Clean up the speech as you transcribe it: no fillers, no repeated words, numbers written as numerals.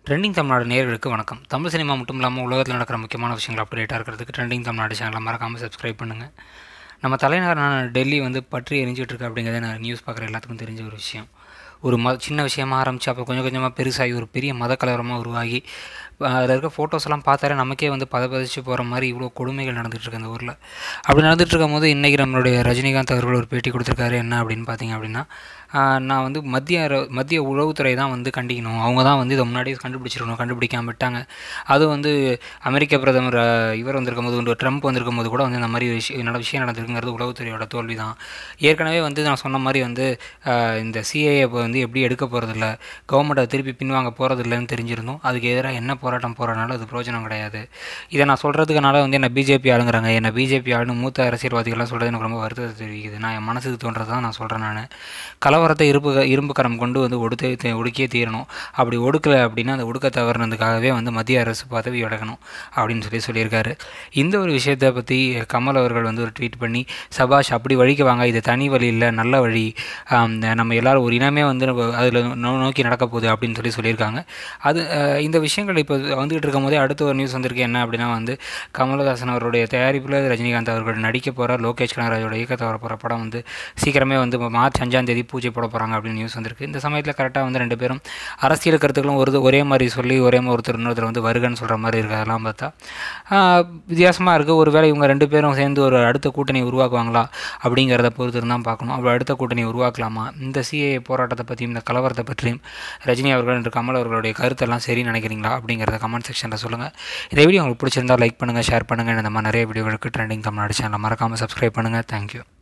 Trending Tamil Nadu நேயர்களுக்கு வணக்கம். Tamil cinema மட்டும் இல்லாமல் உலகத்தில் நடக்கிற முக்கியமான விஷயங்கள் அப்டேட்டாக இருக்கிறதுக்கு ட்ரெண்டிங் தமிழ்நாடு சேனலை மறக்காமல் சப்ஸ்கிரைப் பண்ணுங்கள். நம்ம தலைநகரான டெல்லி பற்றி எரிஞ்சிட்டு இருக்கு அப்படிங்கிறத நான் நியூஸ் பார்க்குற எல்லாத்துக்கும் தெரிஞ்ச ஒரு விஷயம். ஒரு சின்ன விஷயமாக ஆரம்பித்து அப்போ கொஞ்சம் கொஞ்சமாக பெருசாகி ஒரு பெரிய மத கலவரமாக உருவாகி அதில் இருக்க ஃபோட்டோஸ் எல்லாம் பார்த்தாலே நமக்கே பதப்பதிச்சு போகிற மாதிரி இவ்வளோ கொடுமைகள் நடந்துகிட்ருக்கு அந்த ஊரில். அப்படி நடந்துகிட்டு இருக்கும் போது இன்றைக்கி நம்மளுடைய ரஜினிகாந்த் அவர்கள் ஒரு பேட்டி கொடுத்துருக்காரு. என்ன அப்படின்னு பார்த்தீங்க அப்படின்னா, நான் மத்திய உளவுத்துறை தான் கண்டிக்கணும். அவங்க தான் இதை முன்னாடியே கண்டுபிடிச்சிருக்கணும், கண்டுபிடிக்காமல் விட்டாங்க. அது அமெரிக்க பிரதமர் இவர் வந்திருக்கும் போது ட்ரம்ப் வந்திருக்கும் போது கூட இந்த மாதிரி விஷயம் நடந்திருக்குங்கிறது உளவுத்துறையோட தோல்வி தான். ஏற்கனவே நான் சொன்ன மாதிரி இந்த சிஏஏ எப்படி எடுக்க போகிறதில்ல, கவர்மெண்ட் அதை திருப்பி பின்வாங்க போகிறதில்லன்னு தெரிஞ்சிருந்தோம். அதுக்கு எதிராக என்ன போராட்டம் போகிறனால அது பிரோஜனம் கிடையாது. இதை நான் சொல்கிறதுக்குனால என்ன பிஜேபி ஆளுங்கிறாங்க, என்ன பிஜேபி ஆளுன்னு மூத்த அரசியல்வாதிகள்லாம் சொல்கிறது எனக்கு ரொம்ப வருத்தத்தை தெரிவிக்குது. நான் என் மனசுக்கு தோன்றது தான் நான் சொல்கிறேன். நான் கலவரத்தை இரும்பு கரம் கொண்டு ஒடுக்கியே தீரணும். அப்படி ஒடுக்கலை அப்படின்னா அந்த ஒடுக்க தவறுனதுக்காகவே மத்திய அரசு பதவி விலகணும் அப்படின்னு சொல்லியிருக்காரு. இந்த ஒரு விஷயத்தை பற்றி கமல் அவர்கள் ஒரு ட்வீட் பண்ணி, சபாஷ், அப்படி வழிக்கு வாங்க, இது தனி வழி இல்லை, நல்ல வழி, நம்ம எல்லோரும் ஒரு இனமே அதில் நோக்கி நடக்க போகுது அப்படின்னு சொல்லியிருக்காங்க. அது இந்த விஷயங்கள் இப்போ வந்துகிட்டு இருக்கும் போதே அடுத்த ஒரு நியூஸ் வந்திருக்கு. என்ன அப்படின்னா கமலஹாசன் அவருடைய தயாரிப்பில் ரஜினிகாந்த் அவர்கள் நடிக்க போகிற லோகேஷ் கனகராஜோட இயக்கத்தை வர போகிற படம் சீக்கிரமே மார்ச் 5 பூஜை போட போகிறாங்க அப்படின்னு நியூஸ் வந்திருக்கு. இந்த சமயத்தில் கரெக்டாக ரெண்டு பேரும் அரசியல் கருத்துக்களும் ஒரே மாதிரி சொல்லி ஒரே இன்னொருத்தர் வருகன்னு சொல்கிற மாதிரி இருக்குது. அதெல்லாம் பார்த்தா வித்தியாசமாக இருக்குது. ஒருவேளை இவங்க ரெண்டு பேரும் சேர்ந்து ஒரு அடுத்த கூட்டணி உருவாக்குவாங்களா அப்படிங்கிறத பொறுத்து தான் பார்க்கணும். அப்படி அடுத்த கூட்டணி உருவாக்கலாமா, இந்த சிஏஏ போராட்டத்தை பற்றியும் இந்த கலவரத்தை பற்றியும் ரஜினி அவர்கள் என்று கமல் அவர்களுடைய கருத்தெல்லாம் சரி நினைக்கிறீங்களா அப்படிங்கிறத கமெண்ட் செக்ஷனில் சொல்லுங்கள். இந்த வீடியோ உங்களுக்கு பிடிச்சிருந்தால் லைக் பண்ணுங்கள், ஷேர் பண்ணுங்கள். இந்த மாதிரி நிறைய வீடியோகளுக்கு ட்ரெண்டிங் தமிழ்நாடு சேனலை மறக்காமல் சப்ஸ்கிரைப் பண்ணுங்கள். தேங்க்யூ.